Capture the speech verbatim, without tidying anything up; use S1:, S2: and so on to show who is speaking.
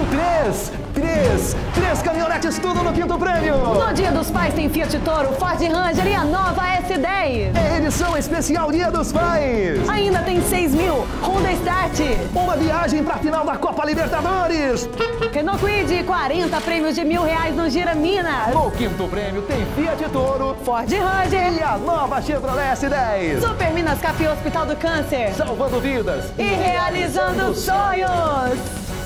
S1: três, três, três caminhonetes tudo no quinto prêmio.
S2: No Dia dos Pais tem Fiat Toro, Ford Ranger e a nova S dez.
S1: É edição especial Dia dos Pais.
S2: Ainda tem seis mil, Honda Start.
S1: Uma viagem para a final da Copa Libertadores.
S2: Renault Kwid, quarenta prêmios de mil reais no Gira Minas.
S1: No quinto prêmio tem Fiat Toro,
S2: Ford Ranger
S1: e a nova Chevrolet S dez.
S2: Super Minas Cap Hospital do Câncer.
S1: Salvando vidas
S2: E realizando sonhos.